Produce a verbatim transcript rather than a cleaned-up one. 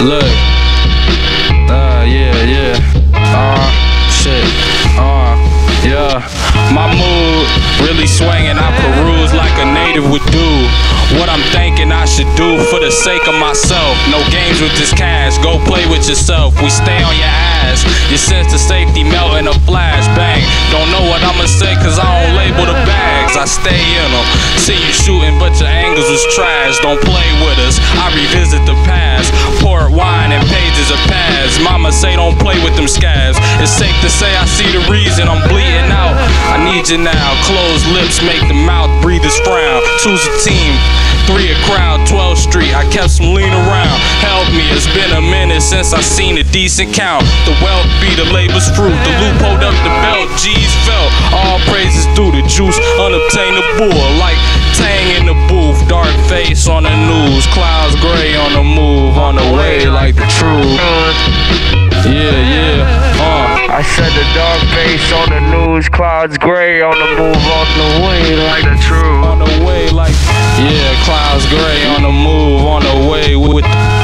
Look. Uh, yeah, yeah. Uh, shit. Uh, yeah. My mood really swinging. I peruse like a native would do. What I'm thinking I should do for the sake of myself. No games with this cash, go play with yourself. We stay on your ass, your sense of safety melt in a flash. Bang, don't know what I'ma say cause I don't label the bags. I stay in them, see you shooting but your angles was trash. Don't play with us, I revisit the past. Pour wine and pages of pads. Mama say don't play with them scabs. It's safe to say I see the reason I'm bleeding out. I need you now, closed lips make the mouth breathers frown. Choose a team, three a crowd, twelfth street, I kept some lean around. Help me, it's been a minute since I seen a decent count. The wealth be the labor's fruit, the loop hold up the belt, G's felt. All praises due the juice, unobtainable. Like Tang in the booth, dark face on the news. Clouds gray on the move, on the way like the truth. Yeah, yeah, uh. I said the dark face on the news, clouds gray on the move, on the way like the truth. On the way like, yeah, clouds gray on the move, on the way with